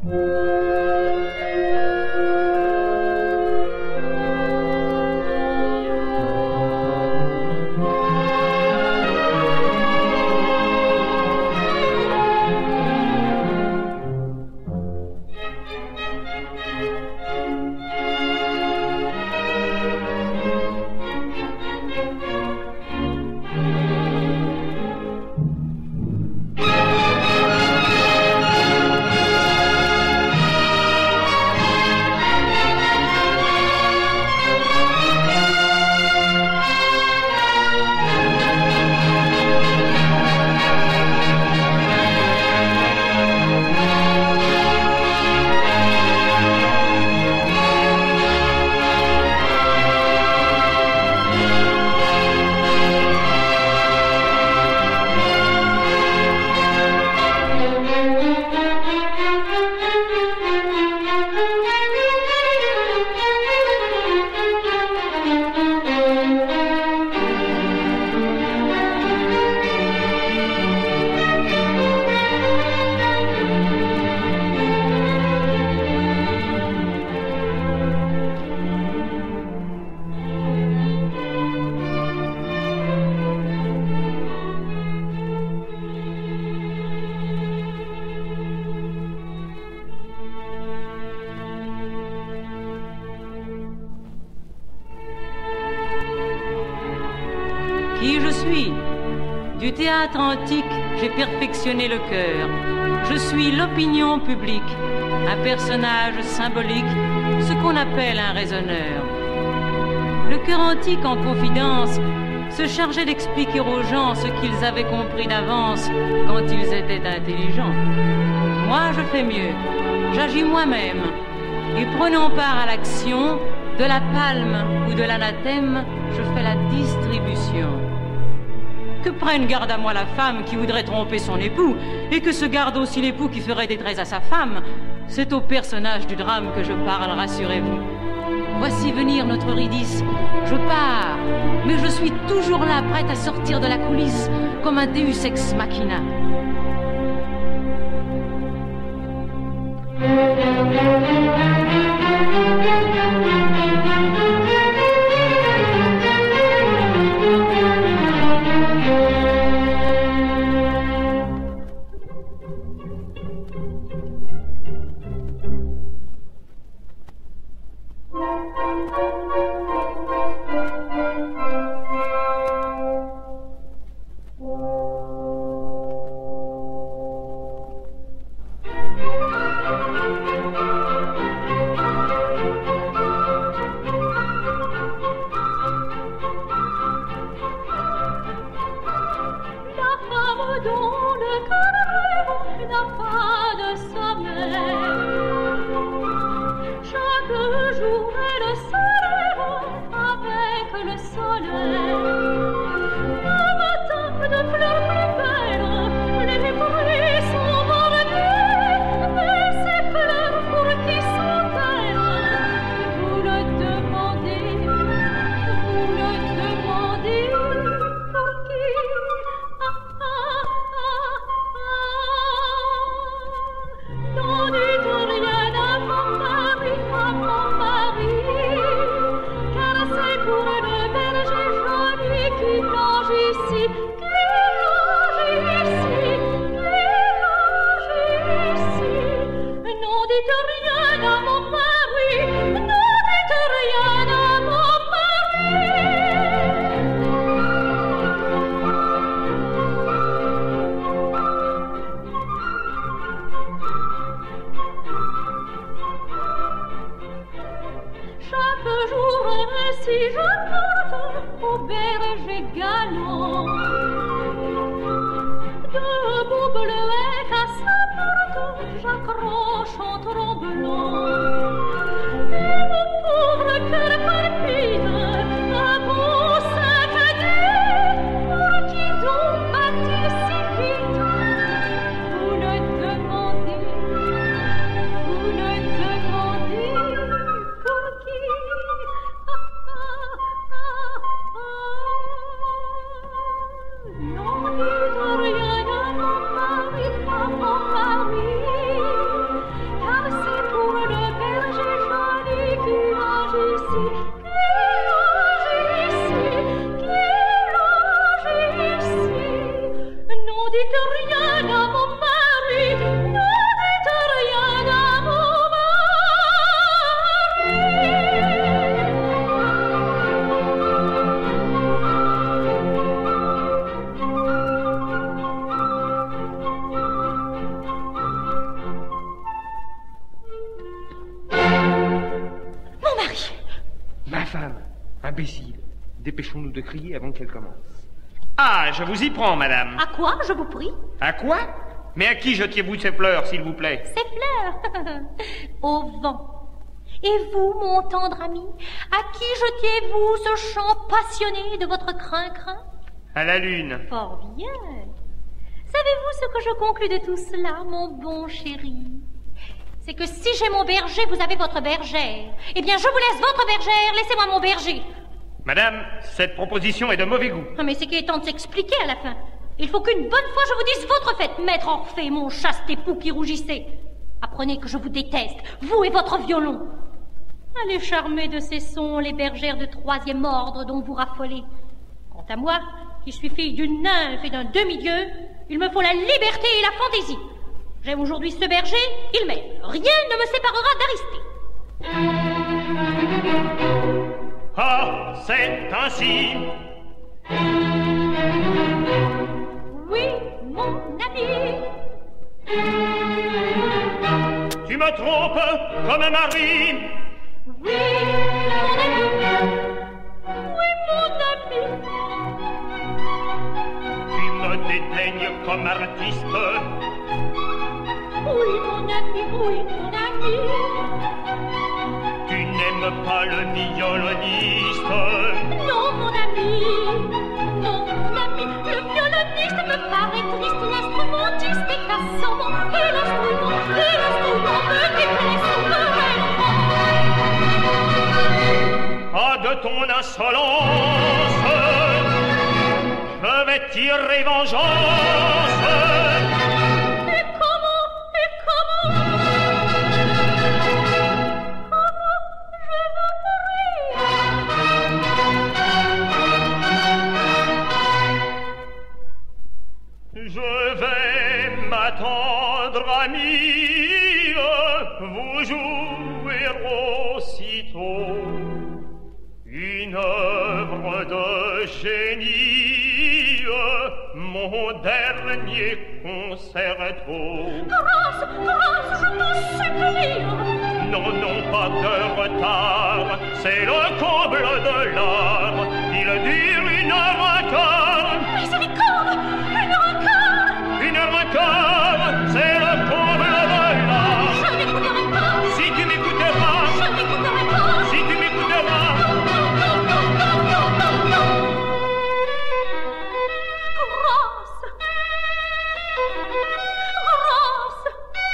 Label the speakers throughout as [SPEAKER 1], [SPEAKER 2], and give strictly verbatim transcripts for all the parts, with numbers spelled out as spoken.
[SPEAKER 1] Qui je suis? Du théâtre antique, j'ai perfectionné le cœur. Je suis l'opinion publique, un personnage symbolique, ce qu'on appelle un raisonneur. Le cœur antique, en confidence, se chargeait d'expliquer aux gens ce qu'ils avaient compris d'avance quand ils étaient intelligents. Moi, je fais mieux. J'agis moi-même. Et prenant part à l'action, de la palme ou de l'anathème, je fais la distribution. Que prenne garde à moi la femme qui voudrait tromper son époux, et que se garde aussi l'époux qui ferait détresse à sa femme. C'est au personnage du drame que je parle, rassurez-vous. Voici venir notre Eurydice. Je pars, mais je suis toujours là, prête à sortir de la coulisse, comme un Deus ex machina.
[SPEAKER 2] Rien à mon mari, à mon mari, car Ma femme, imbécile. Dépêchons-nous de crier avant qu'elle commence.
[SPEAKER 3] Ah, je vous y prends, madame.
[SPEAKER 4] À quoi, je vous prie?
[SPEAKER 3] À quoi? Mais à qui jetiez-vous ces fleurs, s'il vous plaît?
[SPEAKER 4] Ces fleurs? Au vent. Et vous, mon tendre ami, à qui jetiez-vous ce chant passionné de votre crin-crin?
[SPEAKER 3] À la lune.
[SPEAKER 4] Fort bien. Savez-vous ce que je conclus de tout cela, mon bon chéri? C'est que si j'ai mon berger, vous avez votre bergère. Eh bien, je vous laisse votre bergère, laissez-moi mon berger.
[SPEAKER 3] Madame, cette proposition est de mauvais goût.
[SPEAKER 4] Ah, mais c'est qu'il est temps de s'expliquer à la fin. Il faut qu'une bonne fois je vous dise votre fête, maître Orphée, mon chaste époux qui rougissait. Apprenez que je vous déteste, vous et votre violon. Allez charmer de ces sons les bergères de troisième ordre dont vous raffolez. Quant à moi, qui suis fille d'une nymphe et d'un demi-dieu, il me faut la liberté et la fantaisie. J'aime aujourd'hui ce berger, il m'aime. Rien ne me séparera d'Aristée.
[SPEAKER 3] Ah, c'est ainsi.
[SPEAKER 4] Oui, mon ami.
[SPEAKER 3] Tu me trompes comme Marie.
[SPEAKER 4] Oui, mon ami. Oui, mon ami.
[SPEAKER 3] Tu me dédaignes comme artiste.
[SPEAKER 4] Oui, mon ami, oui, mon ami.
[SPEAKER 3] Tu n'aimes pas le violoniste.
[SPEAKER 4] Non, mon ami. Non, mon ami. Le violoniste me paraît triste. L'instrumentiste est cassant. Et l'instrument, et l'instrument me déplaît souverainement.
[SPEAKER 3] Ah, de ton insolence, je vais tirer vengeance.
[SPEAKER 4] Et comment, et comment, comment je veux mourir?
[SPEAKER 3] Je vais, ma tendre amie, vous jouer aussitôt une œuvre de génie, mon dernier concerto.
[SPEAKER 4] Grâce, grâce, je t'en supplie.
[SPEAKER 3] Non, non, pas de retard, c'est le comble de l'art. Il dure une heure un quart.
[SPEAKER 4] Miséricorde, une heure un quart.
[SPEAKER 3] Une heure un quart, c'est le comble de l'art.
[SPEAKER 4] Je n'écouterai pas.
[SPEAKER 3] Si tu m'écouteras,
[SPEAKER 4] Je n'écouterai pas.
[SPEAKER 3] si tu m'écouteras.
[SPEAKER 4] Grâce. Grâce.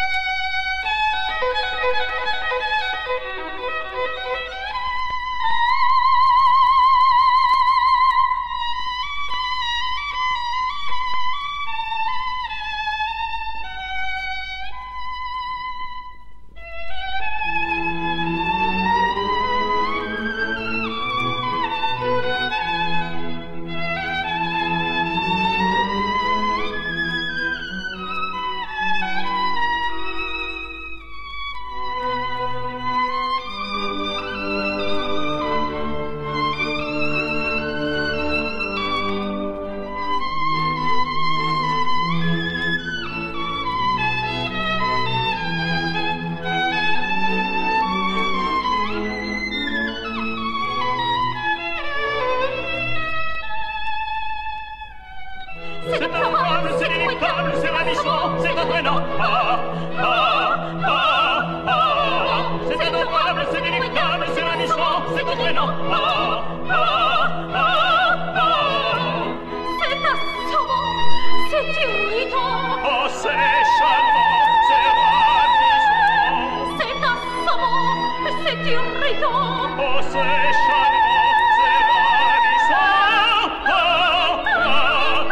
[SPEAKER 3] C'est adorable, c'est délectable, c'est ravissant, c'est entraînant. Ah, ah, ah, ah. C'est adorable, c'est délectable, c'est ravissant, c'est entraînant. Ah, ah, ah, ah.
[SPEAKER 4] C'est assommant, c'est irritant.
[SPEAKER 3] Oh, c'est charmant, c'est ravissant.
[SPEAKER 4] C'est assommant, c'est irritant.
[SPEAKER 3] Oh, c'est charmant, c'est ravissant. Oh, ravissant.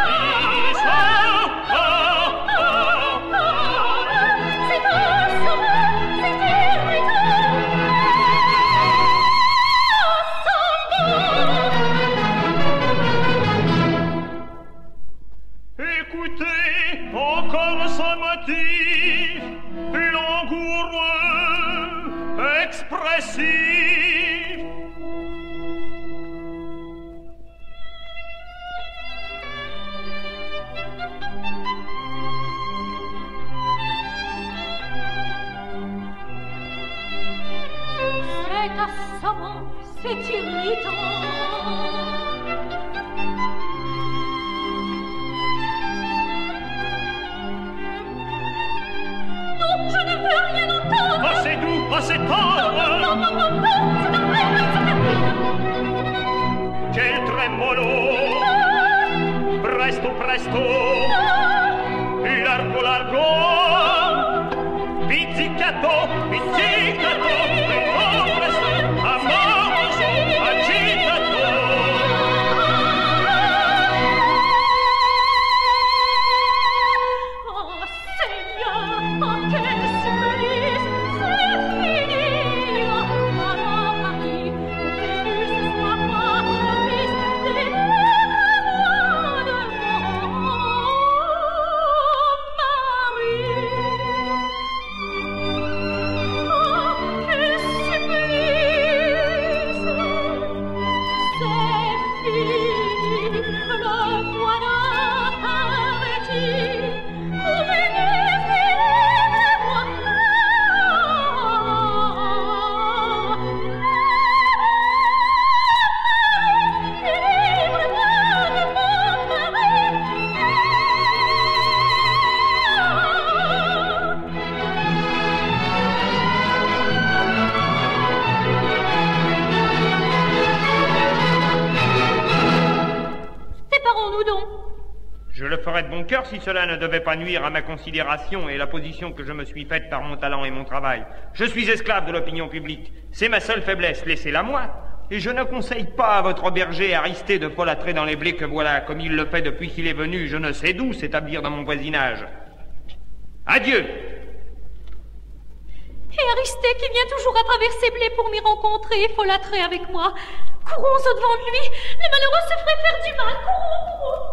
[SPEAKER 3] Oh, oh, oh.
[SPEAKER 4] C'est assommant, c'est irritant.
[SPEAKER 3] Écoutez encore ce motif langoureux, expressif.
[SPEAKER 4] C'est assommant, c'est irritant. Non, je ne veux rien entendre.
[SPEAKER 3] Ah, c'est doux, ah, c'est tendre.
[SPEAKER 4] Non, non, non, non, c'est un vrai, c'est un vrai.
[SPEAKER 3] Quel tremolo.
[SPEAKER 4] Ah.
[SPEAKER 3] Presto, presto.
[SPEAKER 4] Ah.
[SPEAKER 3] Largo, largo. Pizzicato, pizzicato. Presto, presto. Amoroso, agitato.
[SPEAKER 4] Oh, Seigneur, oh, quel supplice, c'est fini. Oh, alors, Marie, Vénus ne soit pas promise, délivre-moi de mon mari. Oh, quel supplice, c'est fini, le voilà parti. Oh, Vénus, délivre-moi. Délivre-moi de mon mari. Séparons-nous donc.
[SPEAKER 2] Je le ferais de bon cœur si cela ne devait pas nuire à ma considération et la position que je me suis faite par mon talent et mon travail. Je suis esclave de l'opinion publique. C'est ma seule faiblesse, laissez-la moi. Et je ne conseille pas à votre berger Aristée de folâtrer dans les blés que voilà, comme il le fait depuis qu'il est venu, je ne sais d'où, s'établir dans mon voisinage. Adieu.
[SPEAKER 4] Et Aristée qui vient toujours à travers ces blés pour m'y rencontrer et folâtrer avec moi. Courons au-devant de lui. Les malheureux se feraient faire du mal. Courons, courons.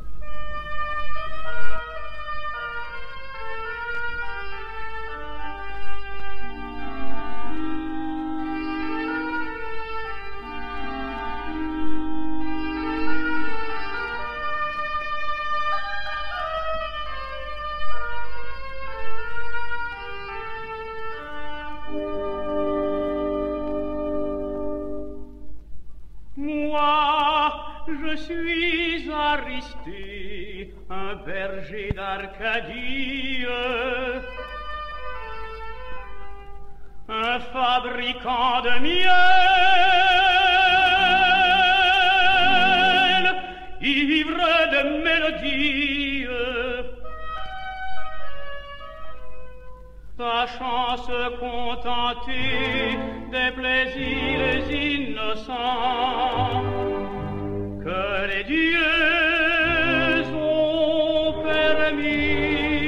[SPEAKER 3] Moi, je suis Aristée, un berger d'Arcadie, un fabricant de miel, ivre de mélodie, sachant se contenter des plaisirs innocents que les dieux ont permis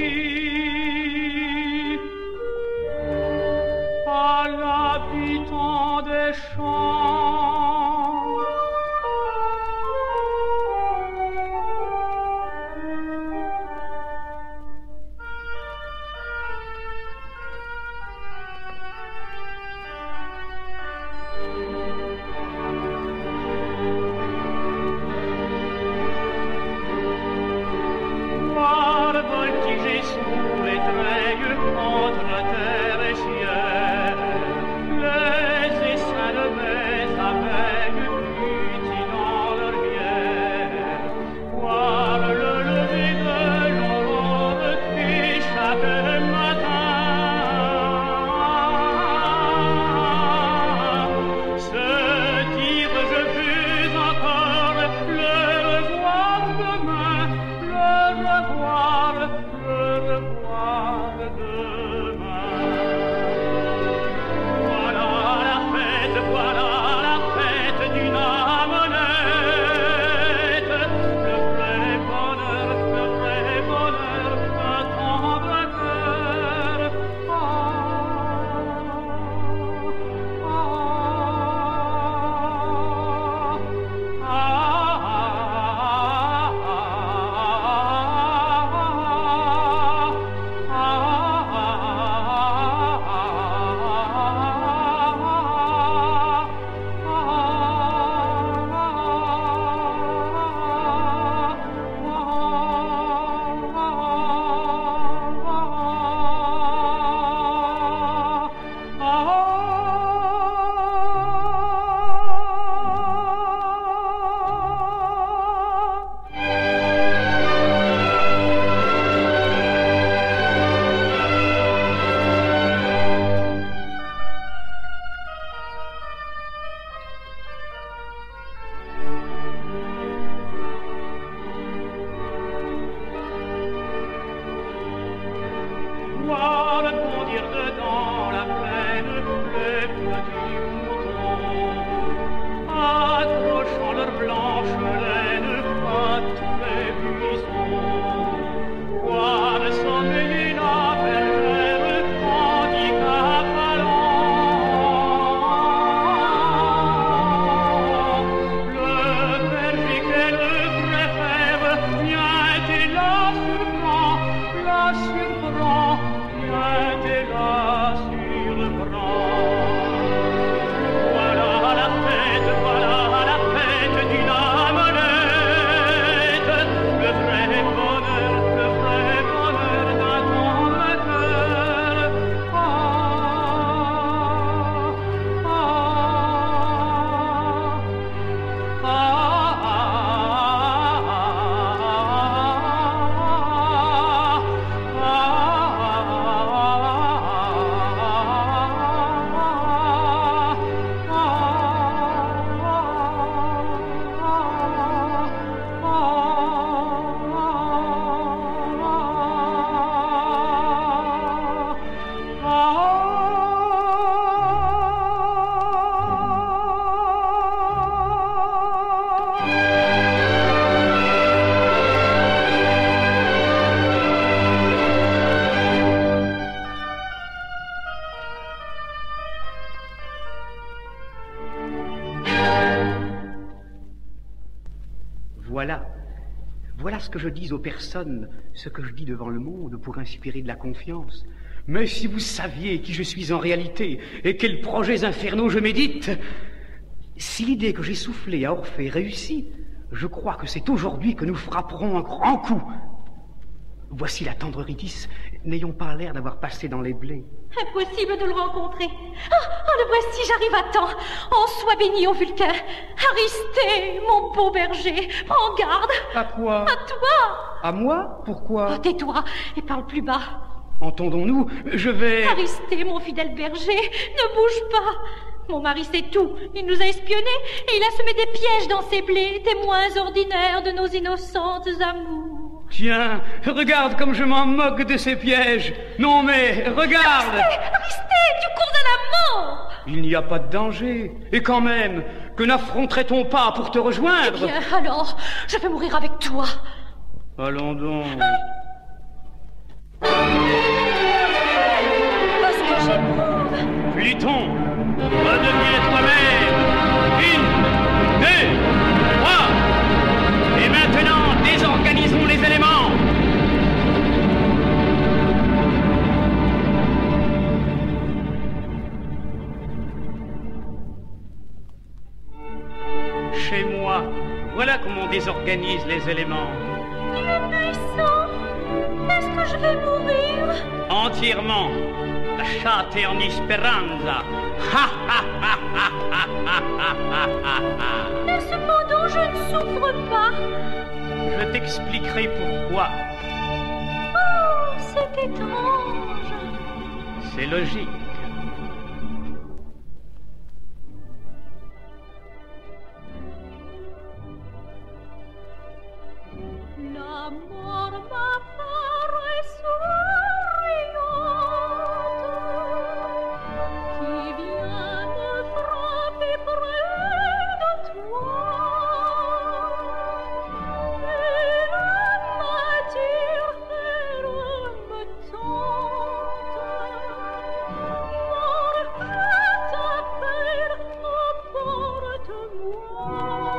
[SPEAKER 3] à l'habitant des champs. Voltiger sous les treilles entre terre et ciel, les essaims de mes abeilles
[SPEAKER 5] Voilà. Voilà ce que je dis aux personnes, ce que je dis devant le monde pour inspirer de la confiance. Mais si vous saviez qui je suis en réalité et quels projets infernaux je médite, si l'idée que j'ai soufflée à Orphée réussit, je crois que c'est aujourd'hui que nous frapperons un grand coup. Voici la tendre Eurydice, n'ayons pas l'air d'avoir passé dans les blés.
[SPEAKER 4] Impossible de le rencontrer. Ah, oh, le voici, j'arrive à temps. Oh, sois béni, ô Vulcain. Aristée, mon beau berger, prends garde.
[SPEAKER 5] À quoi?
[SPEAKER 4] À toi.
[SPEAKER 5] À moi? Pourquoi?
[SPEAKER 4] Oh, tais-toi et parle plus bas.
[SPEAKER 5] Entendons-nous, je vais...
[SPEAKER 4] Aristée, mon fidèle berger, ne bouge pas. Mon mari sait tout. Il nous a espionnés et il a semé des pièges dans ses blés, témoins ordinaires de nos innocentes amours.
[SPEAKER 5] Tiens, regarde comme je m'en moque de ces pièges. Non mais, regarde.
[SPEAKER 4] Aristée, Aristée, tu cours à la mort.
[SPEAKER 5] Il n'y a pas de danger. Et quand même, que n'affronterait-on pas pour te rejoindre?
[SPEAKER 4] Eh bien, alors, je vais mourir avec toi.
[SPEAKER 5] Allons donc.
[SPEAKER 4] Parce que j'éprouve.
[SPEAKER 5] Pluton, redeviens toi-même. Une, deux, trois. Et maintenant, désorganisons les éléments. Chez moi, voilà comment on désorganise les éléments.
[SPEAKER 4] Dieu puissant, est-ce que je vais mourir?
[SPEAKER 5] Entièrement. Lasciate ogni speranza. Ha ha ha ha ha ha ha ha ha.
[SPEAKER 4] Et cependant, je ne souffre pas.
[SPEAKER 5] Je t'expliquerai pourquoi.
[SPEAKER 4] Oh, c'est étrange.
[SPEAKER 5] C'est logique.
[SPEAKER 4] La mort m'apparaît souriante, qui vient me frapper près de toi. Elle m'attire, elle me tente. Mort, je t'appelle, apporte-moi.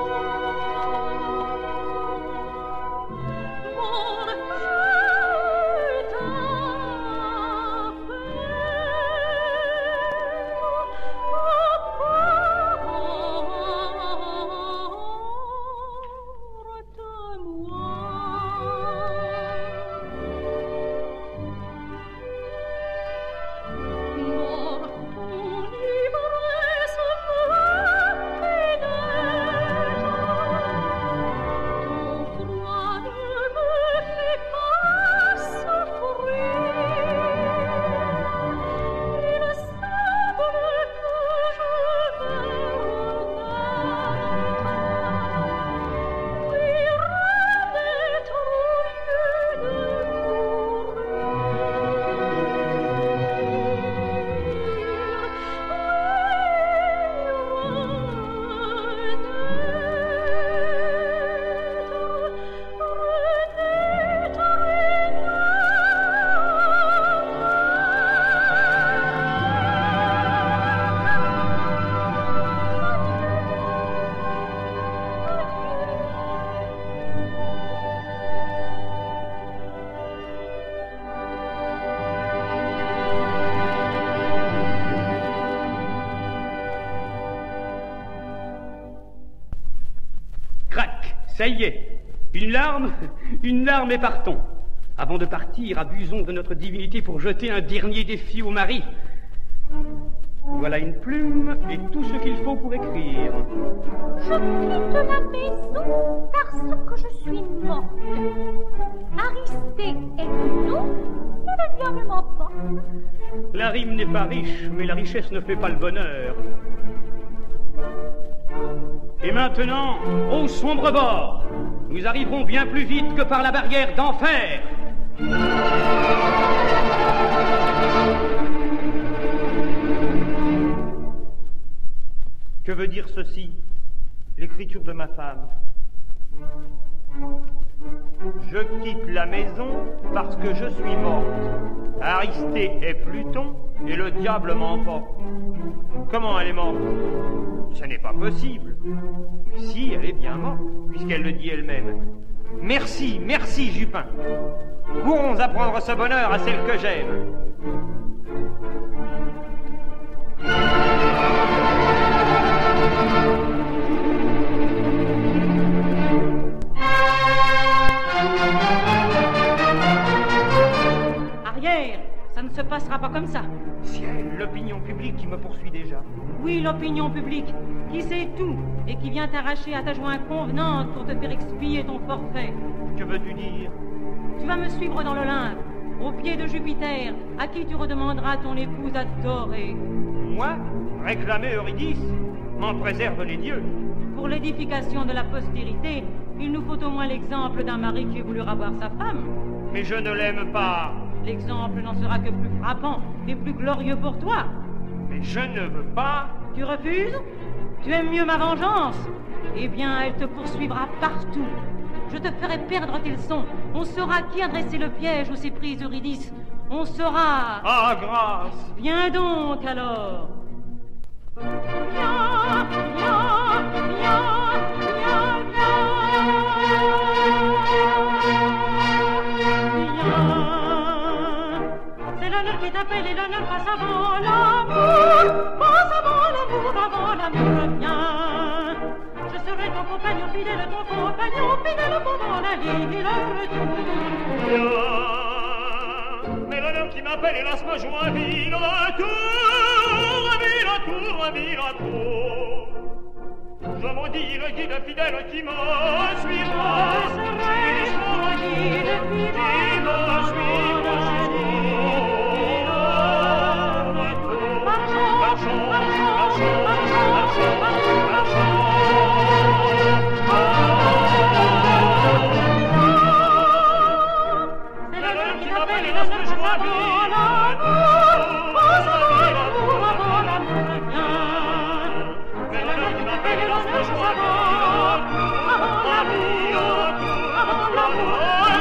[SPEAKER 5] Ça y est, une larme, une larme et partons. Avant de partir, abusons de notre divinité pour jeter un dernier défi au mari. Voilà une plume et tout ce qu'il faut pour écrire.
[SPEAKER 4] Je quitte la maison parce que je suis morte. Aristée est Pluton, ne le diable m'emporte.
[SPEAKER 5] La rime n'est pas riche, mais la richesse ne fait pas le bonheur. Et maintenant, au sombre bord, nous arriverons bien plus vite que par la barrière d'enfer.
[SPEAKER 2] Que veut dire ceci? L'écriture de ma femme. Je quitte la maison parce que je suis morte. Aristée est Pluton et le diable m'emporte. Comment elle est morte? Ce n'est pas possible. Mais si, elle est bien morte, puisqu'elle le dit elle-même. Merci, merci, Jupin. Courons apprendre ce bonheur à celle que j'aime.
[SPEAKER 1] Arrière, ça ne se passera pas comme ça.
[SPEAKER 2] Ciel, l'opinion publique qui me poursuit déjà.
[SPEAKER 1] Oui, l'opinion publique, qui sait tout et qui vient t'arracher à ta joie convenante pour te faire expier ton forfait.
[SPEAKER 2] Que veux-tu dire?
[SPEAKER 1] Tu vas me suivre dans l'Olympe, au pied de Jupiter, à qui tu redemanderas ton épouse adorée.
[SPEAKER 2] Moi? Réclamer Eurydice? M'en préserve les dieux.
[SPEAKER 1] Pour l'édification de la postérité, il nous faut au moins l'exemple d'un mari qui ait voulu avoir sa femme.
[SPEAKER 2] Mais je ne l'aime pas.
[SPEAKER 1] L'exemple n'en sera que plus frappant et plus glorieux pour toi.
[SPEAKER 2] Mais je ne veux pas.
[SPEAKER 1] Tu refuses? Tu aimes mieux ma vengeance? Eh bien, elle te poursuivra partout. Je te ferai perdre tes leçons. On saura qui a dressé le piège où s'est prise Eurydice. On saura...
[SPEAKER 2] Ah, grâce!
[SPEAKER 1] Viens donc, alors. Viens, viens, viens, viens, viens. C'est l'honneur qui t'appelle et l'honneur passe avant l'amour. Passe avant l'amour, avant l'amour, viens. Je serai ton compagnon fidèle, ton compagnon fidèle pendant la ligne et le retour.
[SPEAKER 3] Viens, mais l'honneur qui m'appelle hélas me joint ville retour, ville retour, ville retour. Je maudis le guide fidèle qui me suivra.
[SPEAKER 1] Je serai ton guide fidèle,
[SPEAKER 3] qui me suivra.
[SPEAKER 1] Marchons, marchons, marchons, marchons, marchons, marchons. C'est l'honneur qui m'appelle et l'honneur passe avant l'amour. Passe avant l'amour, avant l'amour, viens. C'est l'honneur qui m'appelle et l'honneur passe avant l'amour. Avant l'amour, avant l'amour,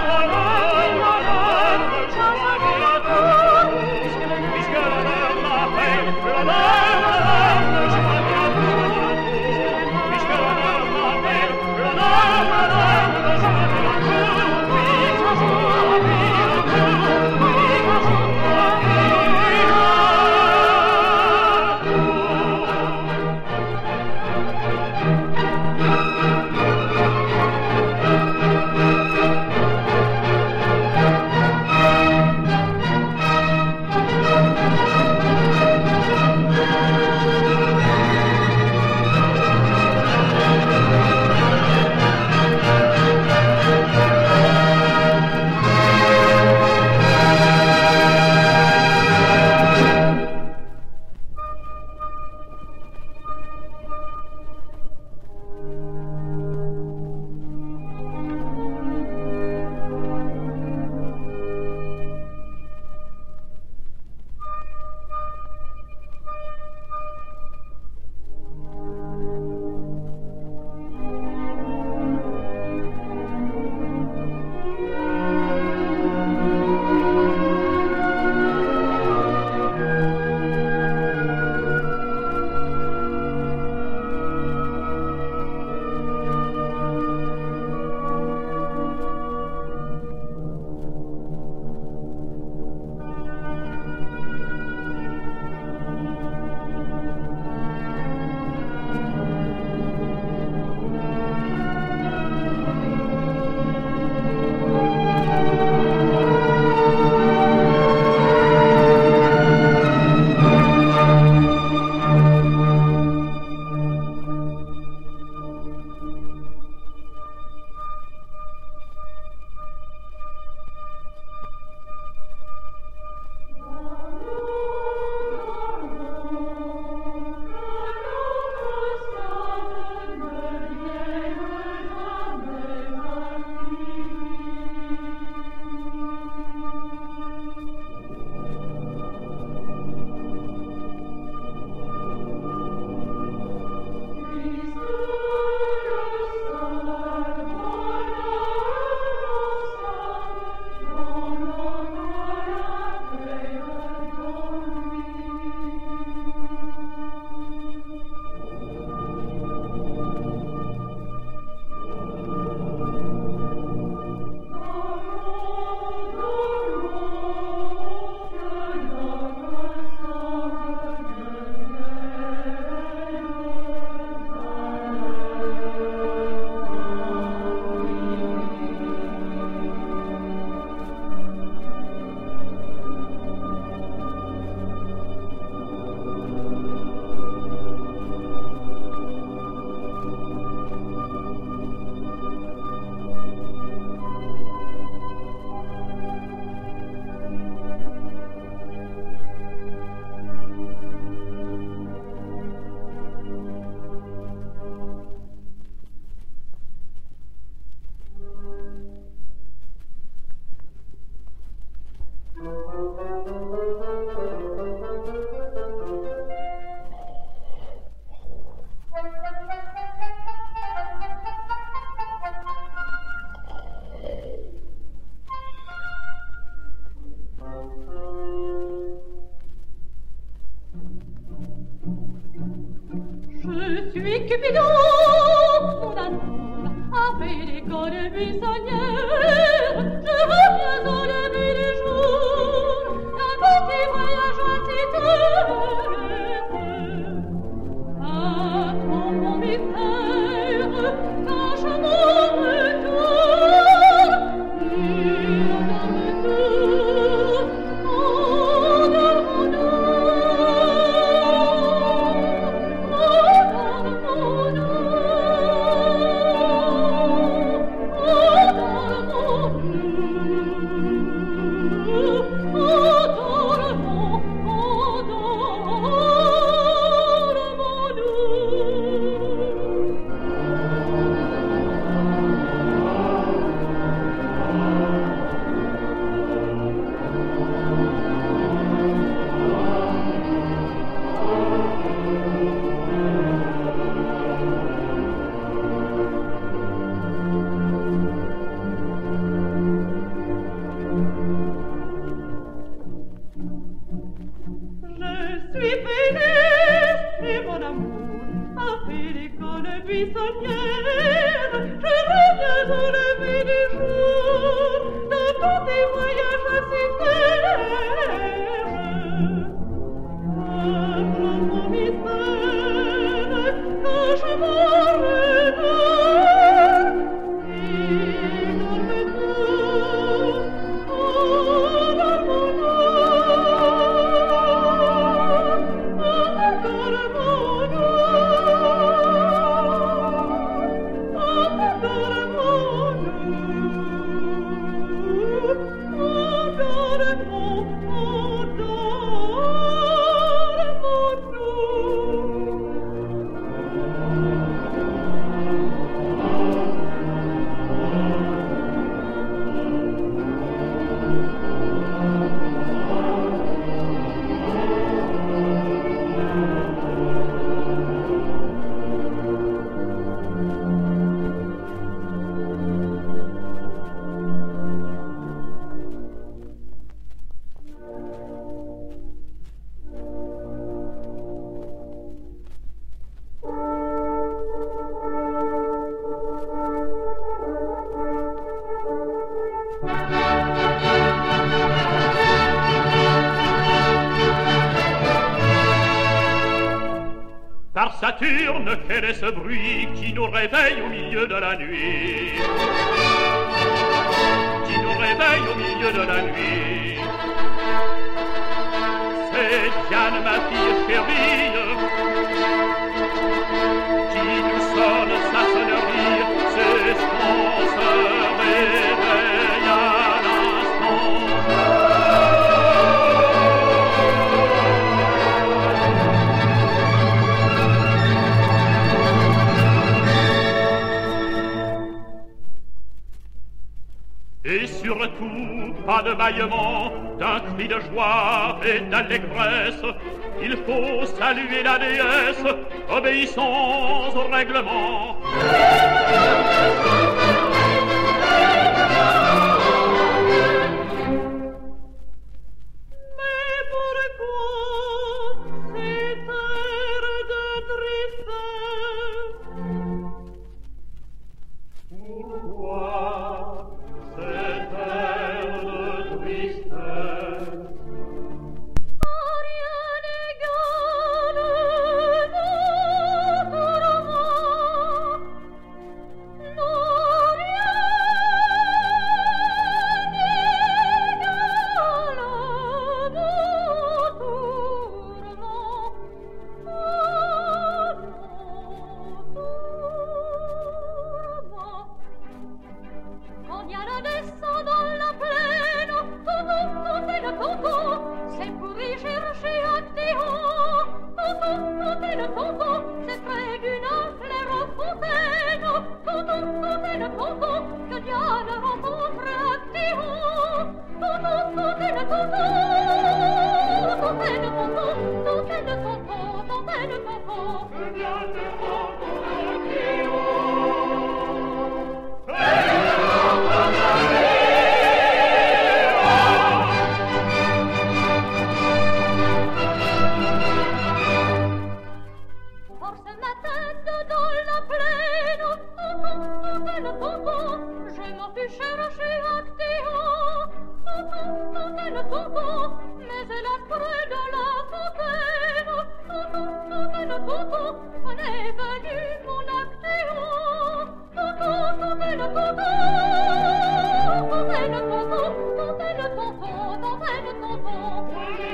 [SPEAKER 3] Puisque l'honneur m'appelle, l'honneur me joint retour. Puisque l'honneur m'appelle, l'honneur me joint retour.
[SPEAKER 6] Je suis Cupidon, mon amour, appelé l'école buissonnière. Je reviens au début du jour, un petit voyage à citer. Ah, mon bon mystère, cache mon retour. Il me retour, mon amour.
[SPEAKER 3] Saturne, quel est ce bruit qui nous réveille au milieu de la nuit? Qui nous réveille au milieu de la nuit? C'est Diane, ma fille chérie, qui nous sonne sa sonnerie. C'est son se réveille à l'instant. Et surtout, pas de bâillement, d'un cri de joie et d'allégresse. Il faut saluer la déesse, obéissons au règlement.
[SPEAKER 6] Mais pourquoi cet air de tristesse?
[SPEAKER 3] Pourquoi cet air de tristesse?
[SPEAKER 6] Rien n'égale nos tourments. Non, rien n'égale nos tourments. Quand Diane descend dans la plaine, tonton, tonton, le tonton, c'est pour y chercher un Théon. Tonton, tonton, le tonton, c'est près d'une claire-fontaine. Tonton, tonton, le tonton, que Diane rencontre un Théon. Tonton, tonton, le tonton, tonton, le tonton, tonton, le tonton, tonton, le tonton, que Diane rencontre un Théon. force ma tête dans la plaine. Tonton, tonton, tonton, je m'en fus chercher Actéon. Tonton, tonton, tonton, mais hélas près de la fontaine. Tonton, tonton, tonton, on est venu mon Actéon. Tonton, tonton, tonton, tonton, tonton, tonton, tonton, tonton, tonton.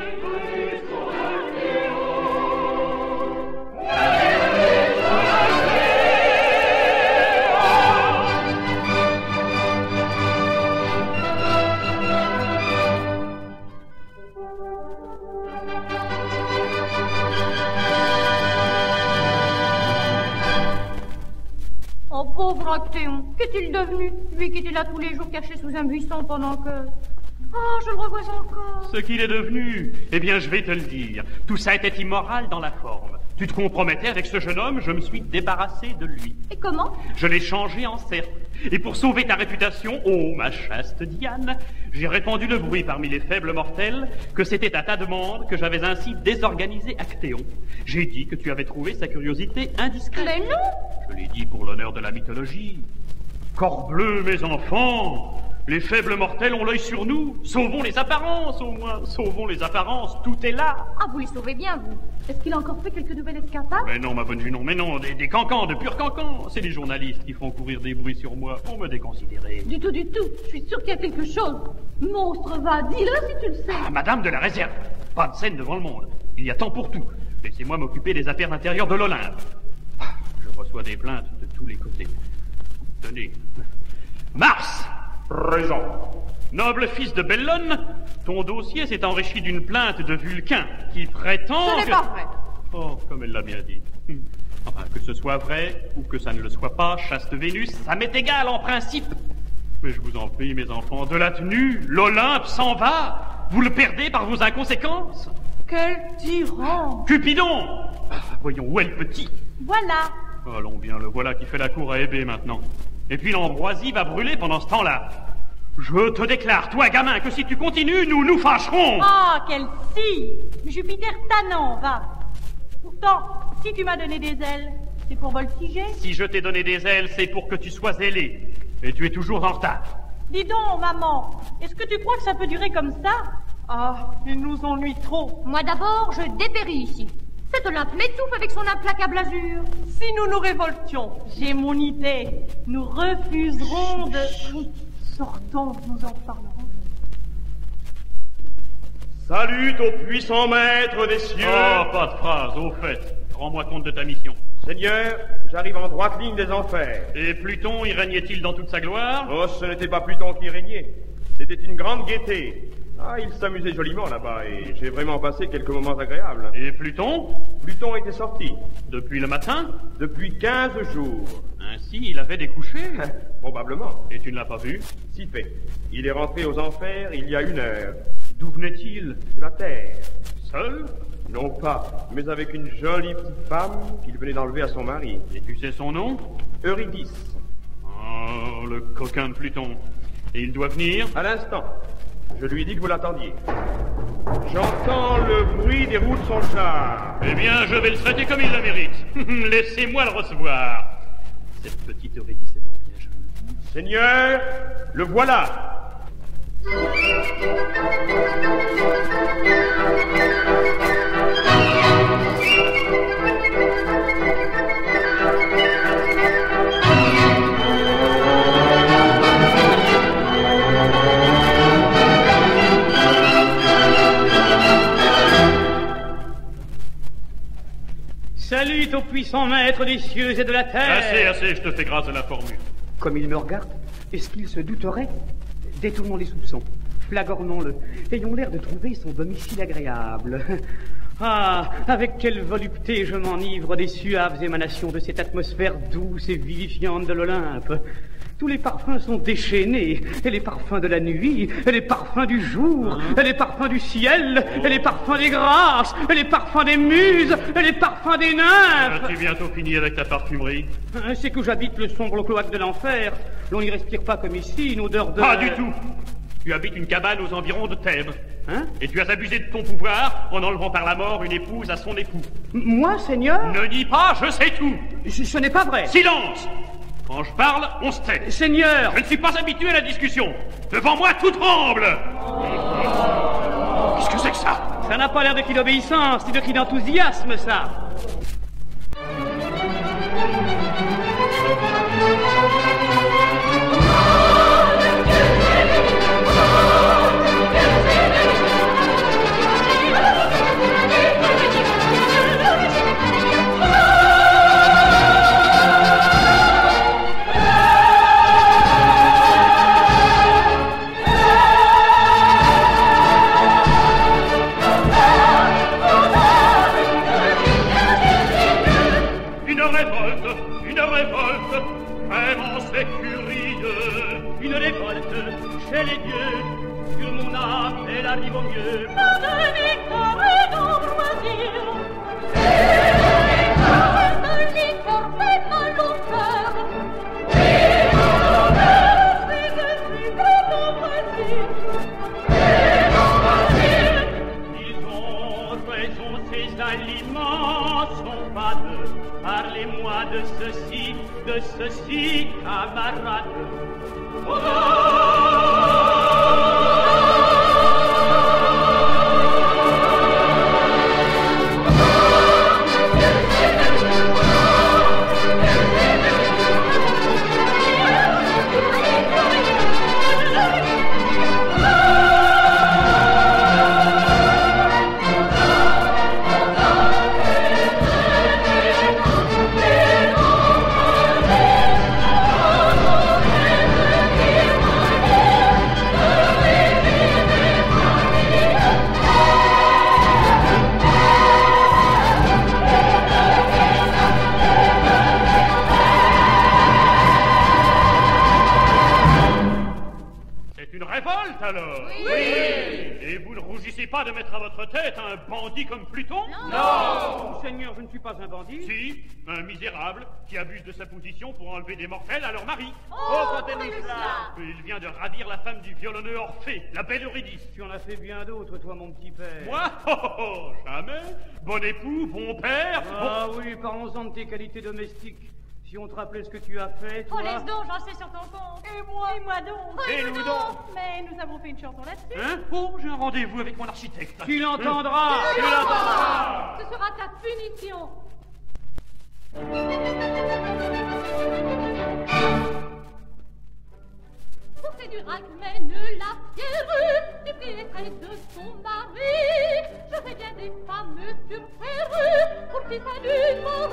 [SPEAKER 4] Oh, pauvre Actéon, qu'est-il devenu, lui qui était là tous les jours caché sous un buisson pendant que... Oh, je le revois encore.
[SPEAKER 7] Ce qu'il est devenu, eh bien, je vais te le dire. Tout ça était immoral dans la forme. Tu te compromettais avec ce jeune homme, je me suis débarrassé de lui.
[SPEAKER 4] Et comment?
[SPEAKER 7] Je l'ai changé en cerf. Et pour sauver ta réputation, oh, ma chaste Diane, j'ai répandu le bruit parmi les faibles mortels que c'était à ta demande que j'avais ainsi désorganisé Actéon. J'ai dit que tu avais trouvé sa curiosité indiscrète.
[SPEAKER 4] Mais non!
[SPEAKER 7] Je l'ai dit pour l'honneur de la mythologie. Corbleu, mes enfants, les faibles mortels ont l'œil sur nous. Sauvons les apparences, au moins. Sauvons les apparences, tout est là.
[SPEAKER 4] Ah, vous les sauvez bien, vous. Est-ce qu'il a encore fait quelques nouvelles escapades?
[SPEAKER 7] Mais non, ma bonne Junon, mais non, des, des cancans, de purs cancans. C'est les journalistes qui font courir des bruits sur moi pour me déconsidérer.
[SPEAKER 4] Du tout, du tout. Je suis sûre qu'il y a quelque chose. Monstre, va, dis-le si tu le sais.
[SPEAKER 7] Ah, madame de la réserve, pas de scène devant le monde. Il y a temps pour tout. Laissez-moi m'occuper des affaires intérieures de l'Olympe. Ah, je reçois des plaintes de tous les côtés. Tenez. Mars!
[SPEAKER 2] Présent.
[SPEAKER 7] Noble fils de Bellone, ton dossier s'est enrichi d'une plainte de Vulcain qui prétend...
[SPEAKER 4] Ce n'est
[SPEAKER 7] que...
[SPEAKER 4] pas vrai.
[SPEAKER 7] Oh, comme elle l'a bien dit. Hum. Enfin, que ce soit vrai ou que ça ne le soit pas, chaste Vénus, ça m'est égal en principe. Mais je vous en prie, mes enfants, de la tenue, l'Olympe s'en va. Vous le perdez par vos inconséquences.
[SPEAKER 4] Quel tyran!
[SPEAKER 7] Cupidon! Ah, voyons, où est le petit?
[SPEAKER 4] Voilà.
[SPEAKER 7] Allons bien, le voilà qui fait la cour à Hébé maintenant. Et puis l'ambroisie va brûler pendant ce temps-là. Je te déclare, toi, gamin, que si tu continues, nous nous fâcherons.
[SPEAKER 4] Ah, quelle scie! Jupiter tannant, va. Pourtant, si tu m'as donné des ailes, c'est pour voltiger.
[SPEAKER 7] Si je t'ai donné des ailes, c'est pour que tu sois ailé. Et tu es toujours en retard.
[SPEAKER 4] Dis donc, maman, est-ce que tu crois que ça peut durer comme ça? Ah, il nous ennuie trop. Moi d'abord, je dépéris ici. Cette Olympe m'étouffe avec son implacable azur. Si nous nous révoltions, j'ai mon idée. Nous refuserons de... Sortons, nous en parlerons.
[SPEAKER 2] Salut au puissant maître des cieux.
[SPEAKER 7] Oh, pas de phrase, au fait. Rends-moi compte de ta mission.
[SPEAKER 2] Seigneur, j'arrive en droite ligne des enfers.
[SPEAKER 7] Et Pluton y régnait-il dans toute sa gloire?
[SPEAKER 2] Oh, ce n'était pas Pluton qui régnait. C'était une grande gaieté. Ah, il s'amusait joliment là-bas et j'ai vraiment passé quelques moments agréables.
[SPEAKER 7] Et Pluton?
[SPEAKER 2] Pluton était sorti.
[SPEAKER 7] Depuis le matin?
[SPEAKER 2] Depuis quinze jours.
[SPEAKER 7] Ainsi, il avait découché?
[SPEAKER 2] Probablement.
[SPEAKER 7] Et tu ne l'as pas vu?
[SPEAKER 2] Si fait. Il est rentré aux enfers il y a une heure.
[SPEAKER 7] D'où venait-il?
[SPEAKER 2] De la terre.
[SPEAKER 7] Seul?
[SPEAKER 2] Non pas, mais avec une jolie petite femme qu'il venait d'enlever à son mari.
[SPEAKER 7] Et tu sais son nom?
[SPEAKER 2] Eurydice.
[SPEAKER 7] Oh, le coquin de Pluton. Et il doit venir?
[SPEAKER 2] À l'instant. Je lui ai dit que vous l'attendiez. J'entends le bruit des roues de son char.
[SPEAKER 7] Eh bien, je vais le traiter comme il le mérite. Laissez-moi le recevoir. Cette petite Eurydice est donc bien jolie.
[SPEAKER 2] Seigneur, le voilà.
[SPEAKER 5] Salut au puissant maître des cieux et de la terre.
[SPEAKER 7] Assez, assez, je te fais grâce de la formule.
[SPEAKER 5] Comme il me regarde, est-ce qu'il se douterait? Détournons les soupçons, flagornons-le, ayons l'air de trouver son domicile agréable. Ah, avec quelle volupté je m'enivre des suaves émanations de cette atmosphère douce et vivifiante de l'Olympe. Tous les parfums sont déchaînés, et les parfums de la nuit, et les parfums du jour, hein? Et les parfums du ciel, oh. Et les parfums des grâces, et les parfums des muses, et les parfums des nymphes.
[SPEAKER 7] As-tu bientôt fini avec ta parfumerie?
[SPEAKER 5] C'est que j'habite le sombre cloaque de l'enfer. L'on n'y respire pas comme ici, une odeur de...
[SPEAKER 7] Pas du tout. Tu habites une cabane aux environs de Thèbes.
[SPEAKER 5] Hein?
[SPEAKER 7] Et tu as abusé de ton pouvoir en enlevant par la mort une épouse à son époux.
[SPEAKER 5] M- Moi, Seigneur?
[SPEAKER 7] Ne dis pas, je sais tout.
[SPEAKER 5] Ce, ce n'est pas vrai.
[SPEAKER 7] Silence! Quand je parle, on se tait.
[SPEAKER 5] Seigneur!
[SPEAKER 7] Je ne suis pas habitué à la discussion. Devant moi, tout tremble. Qu'est-ce que c'est que ça?
[SPEAKER 5] Ça n'a pas l'air de cri d'obéissance, ni de cri d'enthousiasme, ça.
[SPEAKER 3] Une révolte chez les dieux, sur mon âme, elle arrive au mieux.
[SPEAKER 6] Pas de liqueur et d'ambroisie, de liqueur fait mal au cœur. Si je suis très d'ambroisie,
[SPEAKER 3] Ils ont raison, ces aliments sont fades. Parlez-moi de ceci, de ceci, camarade.
[SPEAKER 7] Pas de mettre à votre tête un bandit comme Pluton?
[SPEAKER 5] Non, non. Seigneur, je ne suis pas un bandit.
[SPEAKER 7] Si, un misérable qui abuse de sa position pour enlever des mortels à leur mari.
[SPEAKER 6] Oh, contez-nous cela.
[SPEAKER 7] Il vient de ravir la femme du violonneux Orphée, la belle Eurydice.
[SPEAKER 5] Tu en as fait bien d'autres, toi, mon petit père.
[SPEAKER 7] Moi? Oh, oh, oh, jamais. Bon époux, bon père.
[SPEAKER 5] Ah
[SPEAKER 7] bon...
[SPEAKER 5] oui, parlons-en de tes qualités domestiques. Si on te rappelait ce que tu as fait, toi...
[SPEAKER 4] Oh, laisse donc, j'en sais sur ton compte.
[SPEAKER 6] Et moi?
[SPEAKER 4] Et moi donc.
[SPEAKER 6] Oh,
[SPEAKER 7] et nous donc.
[SPEAKER 4] Mais nous avons fait une chanson là-dessus.
[SPEAKER 7] Hein? Oh, j'ai un rendez-vous avec mon architecte.
[SPEAKER 5] Tu l'entendras.
[SPEAKER 7] Tu l'entendras.
[SPEAKER 4] Ce sera ta punition.
[SPEAKER 6] Pour ces duracs mène la pierre du pied près de son mari. Je fais bien des femmes sur terre pour qui ça lui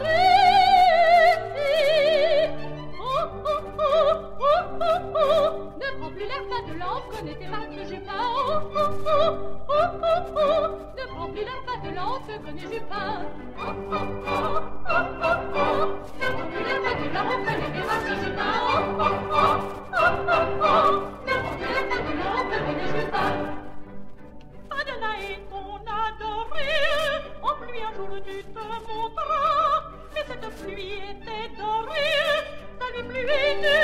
[SPEAKER 6] Oh, oh, oh, oh, oh, oh. Ne prends plus l'air pas de lampe, connais tes marques de Jupin. Oh, oh, oh, oh, oh, oh. Ne prends plus l'air pas de lampe, connais Jupin. Oh, oh, oh, oh, oh, oh. Ne prends plus l'air pas de lampe, connais tes marques de Jupin. Oh, oh, oh, oh, oh, oh. Ne prends plus l'air pas de lampe, connais Jupin.
[SPEAKER 4] Adonai, ton adoré, en pluie un jour tu te montras, mais cette pluie était dorée, ta lui pluie tu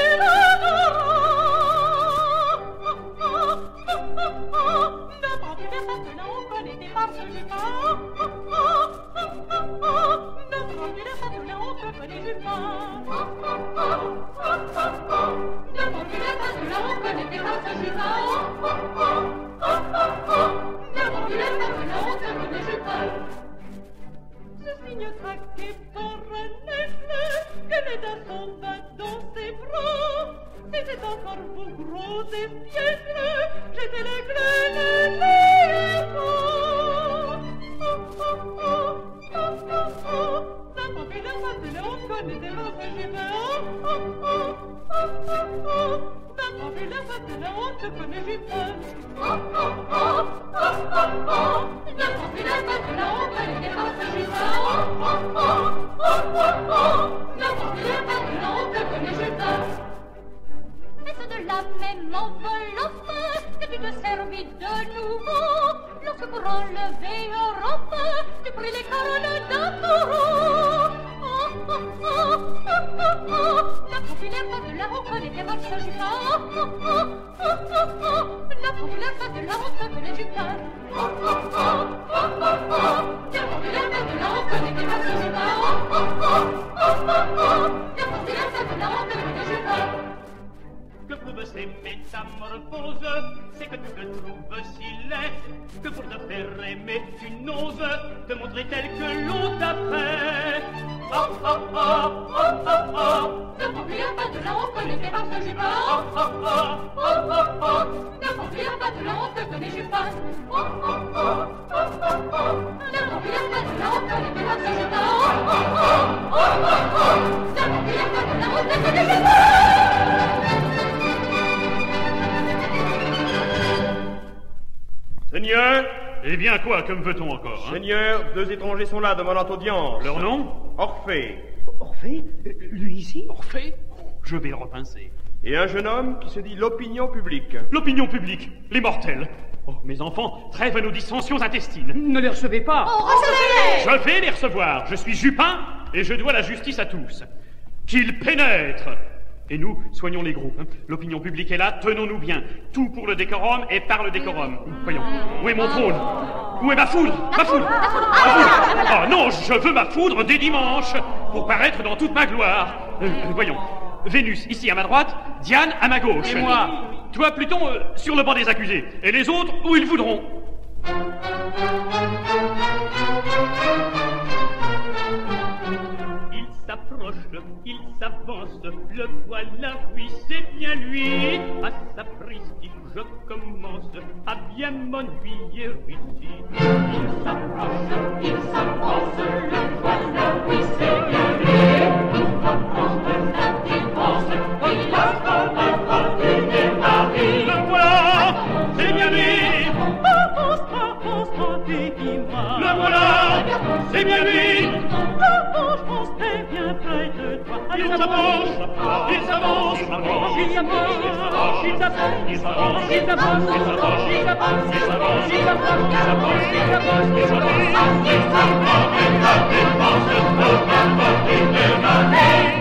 [SPEAKER 4] l'adoras. Oh, oh, oh, oh, oh. Ne prends plus l'air pas de lampe, connais tes marques de Jupin. Oh, oh, oh, oh, oh, oh. Ne prends plus l'air pas de lampe, connais Jupin. Oh, oh, oh, oh, oh, oh. Ne prends plus l'air pas de lampe, connais tes marques de Jupin. Oh, oh, oh, oh, oh, oh. Ne prends plus l'air pas de lampe, connais Jupin.
[SPEAKER 6] Ce signe craqué par un effet que les dents sont bas dans ses bras. C'était encore vous gros espiègles, j'étais l'aigle de l'éléphant. Oh, oh, oh, oh, oh, oh. Ne prends plus l'air pas de lampe, connais tes marques de Jupin. Oh, oh, oh, oh, oh, oh. Ne prends plus l'air pas de lampe, connais Jupin. Oh, oh, oh, oh, oh, oh. Ne prends plus l'air pas de lampe, connais tes marques de Jupin. Oh, oh, oh, oh, oh, oh. Ne prends plus l'air pas de lampe, connais Jupin. Est-ce de la même enveloppe que tu te servis de nouveau lorsque pour enlever Europe tu pris les cornes d'un taureau? Oh, oh, oh, oh, oh, oh. Ne prends plus l'air pas de la honte, connais tes marques de Jupin. Oh, oh, oh, oh, oh, oh. Ne populaire fête de la honte venait Jupin. Oh, oh, oh, oh, oh, oh. La populaire fête de la honte venait Jupin. Oh, oh, oh, oh, oh, oh. La populaire fête de la honte venait Jupin.
[SPEAKER 3] Que prouvent ces métamorphoses, c'est que tu te trouves si laid, que pour te faire aimer tu n'oses te montrer tel que l'on t'a fait. Oh, oh, oh, oh, oh, oh.
[SPEAKER 6] Ne conflire pas de la honte que les par ce Jupin.
[SPEAKER 3] Oh, oh, oh, oh, oh, oh.
[SPEAKER 6] Ne conflire pas de la honte que les Jupins. Oh, oh, oh, oh, oh, oh. Ne conflire pas de la honte que les par ce Jupin. Oh, oh, oh, oh, oh, oh. Ne conflire pas de la honte que les Jupins.
[SPEAKER 2] Seigneur!
[SPEAKER 7] Eh bien, quoi, que me veut-on encore, hein?
[SPEAKER 2] Seigneur, deux étrangers sont là demandant audience.
[SPEAKER 7] Leur nom?
[SPEAKER 2] Orphée.
[SPEAKER 5] Orphée? Lui ici?
[SPEAKER 7] Orphée? Je vais le repincer.
[SPEAKER 2] Et un jeune homme qui se dit l'opinion publique.
[SPEAKER 7] L'opinion publique, les mortels. Oh, mes enfants, trêve à nos dissensions intestines.
[SPEAKER 5] Ne les recevez pas.
[SPEAKER 6] Oh, recevez-les!
[SPEAKER 7] Je vais les recevoir. Je suis Jupin et je dois la justice à tous. Qu'ils pénètrent. Et nous, soignons les groupes. Hein. L'opinion publique est là, tenons-nous bien. Tout pour le décorum et par le décorum. Voyons, où est mon trône? Où est ma foudre? Ma foudre? Ma foudre. Oh non, je veux ma foudre dès dimanche, pour paraître dans toute ma gloire. Euh, euh, voyons, Vénus, ici à ma droite, Diane à ma gauche.
[SPEAKER 5] Et moi?
[SPEAKER 7] Toi, Pluton, euh, sur le banc des accusés. Et les autres, où ils voudront.
[SPEAKER 3] S'approche, il s'avance, le voilà, oui, c'est bien lui. À sa prestige, je commence à bien m'ennuyer ici.
[SPEAKER 6] Il s'approche, il s'avance, le voilà, oui, c'est bien lui. Il reprend de la défense, il a vraiment du mari.
[SPEAKER 3] Le voilà, c'est bien lui. Le voilà, c'est bien lui. Il s'avance, il s'avance, il s'avance, il s'avance, il s'avance, il s'avance, il s'avance, il s'avance, il s'avance, il s'avance, il s'avance, il s'avance, il s'avance, il s'avance, et la défense pour m'apporter le mari.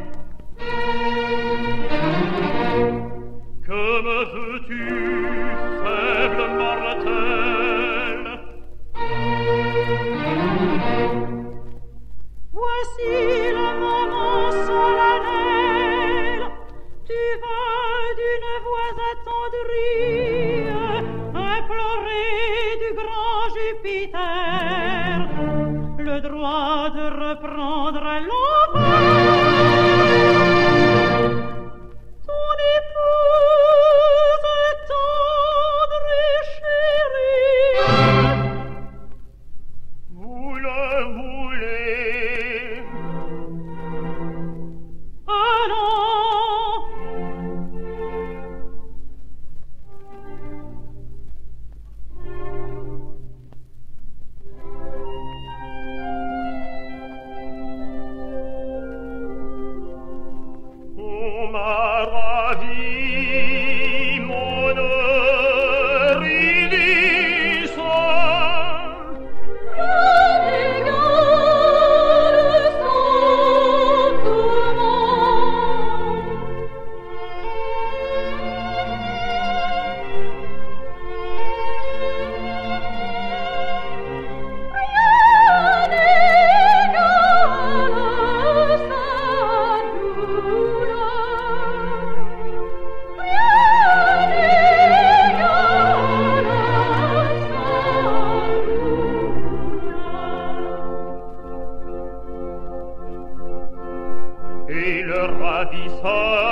[SPEAKER 3] Que me veux-tu, faible mortel?
[SPEAKER 6] Voici le moment solennel, tu vas d'une voix attendrie implorer du grand Jupiter le droit de reprendre l'enfant. Ton épouse tendre et chérie,
[SPEAKER 3] vous le voulez?
[SPEAKER 6] Allons.
[SPEAKER 3] On m'a ravi mon ridicule. Et le ravisseur,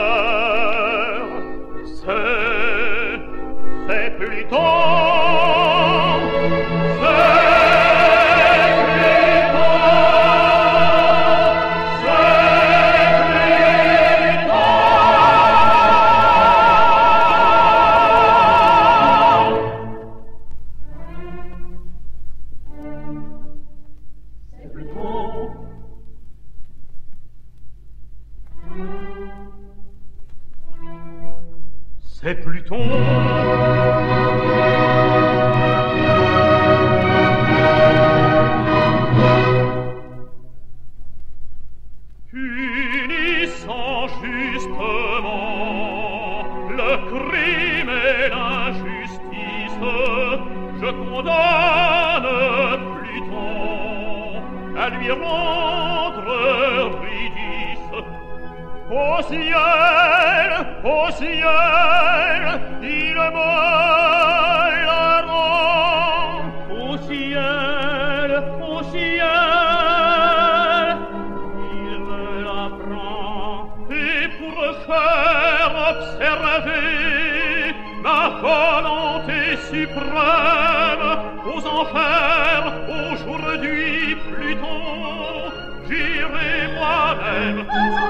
[SPEAKER 3] c'est, c'est Pluton, c'est C'est Pluton. Punissant justement le crime et l'injustice, lui rendre ridisse. Au ciel, au ciel, il me la rend.
[SPEAKER 7] Au ciel, au ciel, il me la prend.
[SPEAKER 3] Et pour faire observer ma volonté suprême aux enfers, aujourd'hui Pluton, j'irai moi-même.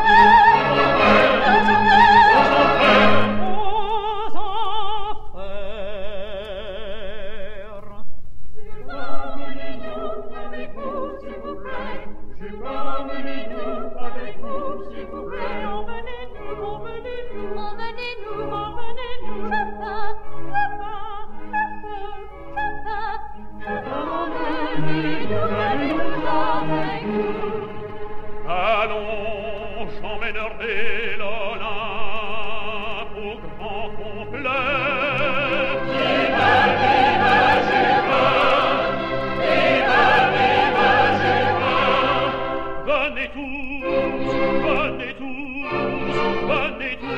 [SPEAKER 3] Allons, j'emmènerai l'Olympe au grand complet. Viva, viva, Jupin! Viva, viva, Jupin! Venez tous, venez tous, venez tous.